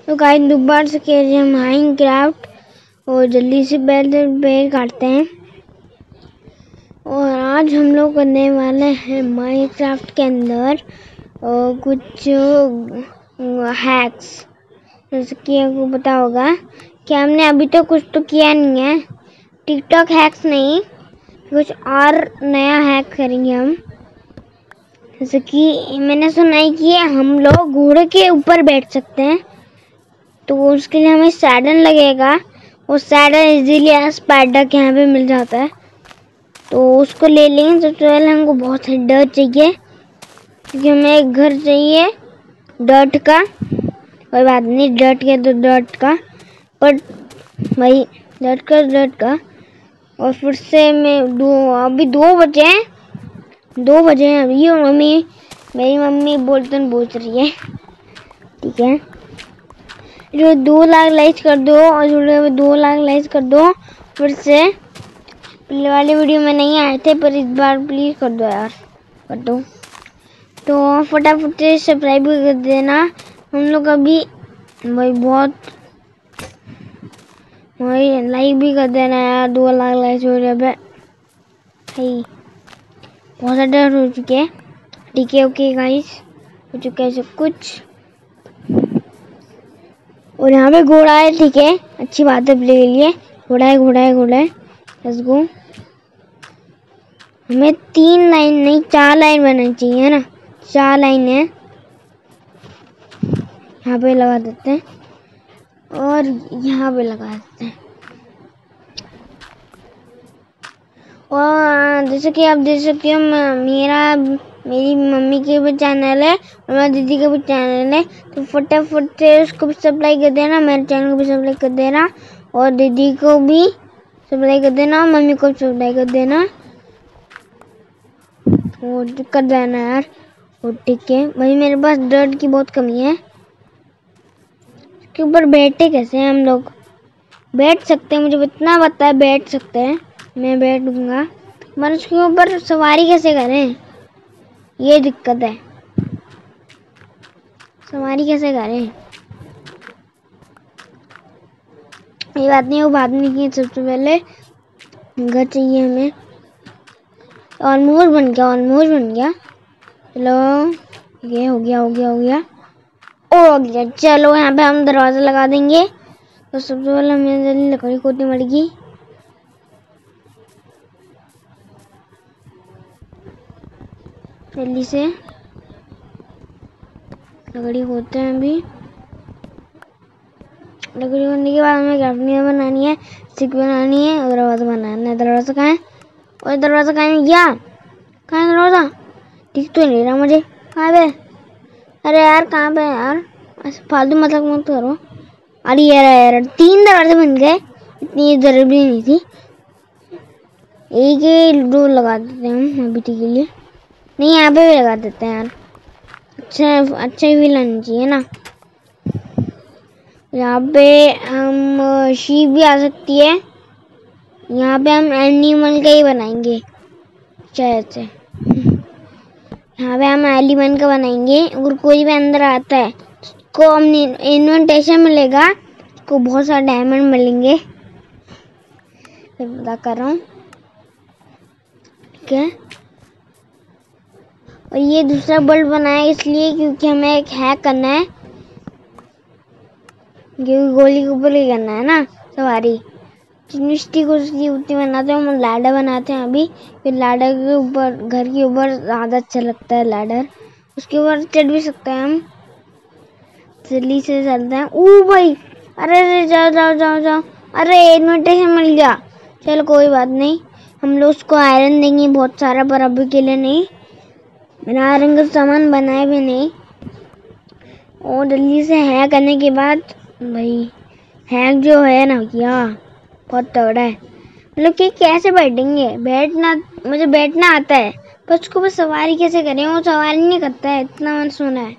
तो गाइस दोबारा से खेल रहे हैं माइनक्राफ्ट और जल्दी से पेड़ काटते हैं। और आज हम लोग करने वाले हैं माइनक्राफ्ट के अंदर कुछ हैक्स। जैसे कि आपको पता होगा कि हमने अभी तो कुछ तो किया नहीं है, टिकटॉक हैक्स नहीं, कुछ और नया हैक करेंगे हम। जैसे कि मैंने सुना है कि हम लोग घोड़े के ऊपर बैठ सकते हैं, तो उसके लिए हमें सैडल लगेगा। वो सैडल इजीली स्पाइडर के यहाँ पे मिल जाता है, तो उसको ले लेंगे। सबसे पहले हमको बहुत सारी डर्ट चाहिए, क्योंकि हमें एक घर चाहिए डर्ट का। कोई बात नहीं, डर्ट के तो डर्ट का, पर भाई डर्ट का। और फिर से मैं अभी 2 बजे हैं, 2 बजे हैं अभी। और मेरी मम्मी बोलतन पूछ रही है, ठीक है। जो 2 लाख लाइक कर दो और वीडियो 2 लाख लाइक कर दो। फिर से पहले वाली वीडियो में नहीं आए थे, पर इस बार प्लीज कर दो यार, कर दो। तो फटाफट से सब्सक्राइब भी कर देना। हम लोग अभी भाई बहुत लाइक भी कर देना यार, 2 लाख लाइक वीडियो पे भाई। बहुत ज़्यादा हो चुके हैं, ठीक है। ओके गाइस, हो चुका है सब कुछ। और यहाँ पे घोड़ा है, ठीक है, अच्छी बात है प्ले के लिए। घोड़ा है। Let's go. हमें 3 लाइन नहीं 4 लाइन बनानी चाहिए ना, 4 लाइन है। यहाँ पे लगा देते हैं और यहाँ पे लगा देते हैं। और जैसे कि आप देख सकते हो, मेरी मम्मी के भी चैनल है और मेरी दीदी का भी चैनल है, तो फटाफट से उसको भी सब्सक्राइब कर देना, मेरे चैनल को भी सब्सक्राइब कर देना, और दीदी को भी सब्सक्राइब कर देना, मम्मी को भी सब्सक्राइब कर देना, और कर देना यार। और ठीक है भाई, मेरे पास डर्ट की बहुत कमी है। इसके ऊपर बैठे कैसे हैं हम लोग? बैठ सकते हैं, मुझे इतना पता है बैठ सकते हैं, मैं बैठूंगा। मगर उसके ऊपर सवारी कैसे करें, ये दिक्कत है। सवारी कैसे करें, ये बात नहीं, वो बात नहीं की। सबसे पहले घर चाहिए हमें। ऑलमोस्ट बन गया। चलो ये हो गया। हो गया। चलो यहाँ पे हम दरवाजा लगा देंगे। तो सबसे पहले हमें जल्दी लकड़ी खोदनी पड़ेगी। जल्दी से लकड़ी खोदते हैं अभी। लकड़ी खोदने के बाद हमें क्राफ्टिंग बनानी है, स्टिक बनानी है, और दरवाजा बनाना है। दरवाजा कहाँ है? और दरवाजा कहाँ है? कहाँ है दरवाजा? दिख तो नहीं रहा मुझे, कहाँ पे? अरे यार कहाँ पे यार, ऐसे फालतू मतलब मत करो। अरे यार 3 दरवाजे बन गए, इतनी जरूरत भी नहीं थी। एक ही डोर लगा देते हैं हम अभी के लिए। नहीं, यहाँ पे भी लगा देते हैं यार, अच्छा भी लानी चाहिए ना। यहाँ पे हम शीप भी आ सकती है। यहाँ पे हम एनिमल का ही बनाएंगे शायद से। यहाँ पे हम एलिमेंट का बनाएंगे। अगर कोई भी अंदर आता है को हम इन्विटेशन मिलेगा, को बहुत सारे डायमंड मिलेंगे, बता कर रहा हूँ, ठीक है। और ये दूसरा बल्ब बनाया इसलिए क्योंकि हमें एक हैक करना है, क्योंकि गोली के ऊपर ही करना है ना सवारी। जितनी स्टिक उसकी उतनी बनाते हैं। हम लैडर बनाते हैं अभी, फिर लैडर के ऊपर, घर के ऊपर ज़्यादा अच्छा लगता है लैडर, उसके ऊपर चढ़ भी सकते हैं हम। जल्दी से चलते हैं। ओ भाई, अरे जाओ। अरे इन्विटेशन मिल गया, चलो कोई बात नहीं। हम लोग उसको आयरन देंगे बहुत सारा, पर अभी के लिए नहीं। मैंने आयरन का सामान बनाया भी नहीं। और जल्दी से हैक करने के बाद भाई, हैक जो है ना भैया बहुत तगड़ा है। मतलब कि कैसे बैठेंगे, मुझे बैठना आता है, पर उसको बस सवारी कैसे करें, वो सवारी नहीं करता है, इतना मैंने सुना है।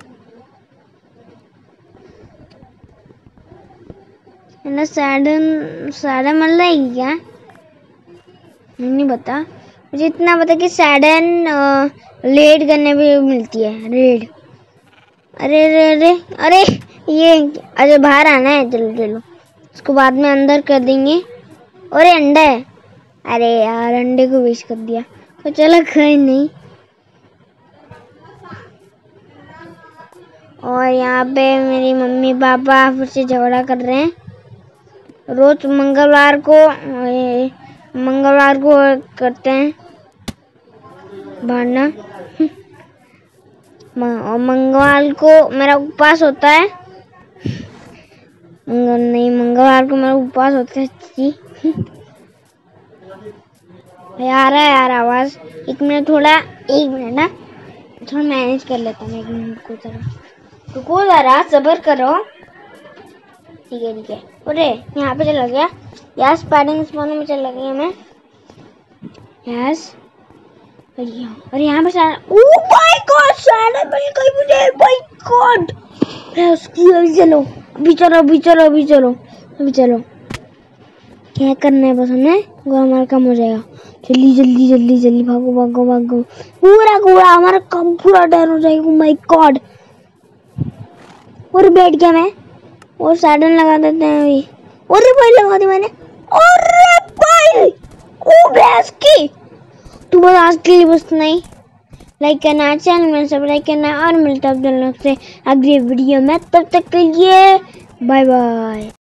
ना सैडन मिल जाएगी क्या? नहीं पता, मुझे इतना पता कि सैडन रेड करने पे मिलती है, रेड। अरे ये अरे बाहर आना है, चलो चलो। उसको बाद में अंदर कर देंगे। और ये अंडा है। अरे यार अंडे को वेस्ट कर दिया, तो चलो कोई नहीं। और यहाँ पे मेरी मम्मी पापा फिर से झगड़ा कर रहे हैं। रोज मंगलवार को करते हैं भांडना। और मंगलवार को मेरा उपवास होता है। मंगलवार को मेरा उपवास होता है जी। यार आवाज, एक मिनट ना, थोड़ा मैनेज कर लेता हूँ। 1 मिनट को रुको जरा, सब्र करो। ठीक है। अरे यहाँ पे चला गया। यस, स्पाइडर स्पॉन में चला गया मैं। यस, और यहाँ पे ओह माय गॉड, शैडो मिल गई मुझे। माय गॉड, अभी चलो। क्या करना है बस हमें, वो हमारा काम हो जाएगा। जल्दी भागो। पूरा हमारा काम पूरा डर हो जाएगा। ओह माय गॉड, और बैठ गया मैं। और साइडन लगा देते हैं अभी। और भाई लगा दी मैंने। अरे भाई, ओ भैंस की। तो बस आज के लिए बस नहीं, लाइक करना, चैनल में सब्सक्राइब करना, और मिलता है आप दोनों से अगली वीडियो में। तब तक के लिए बाय बाय।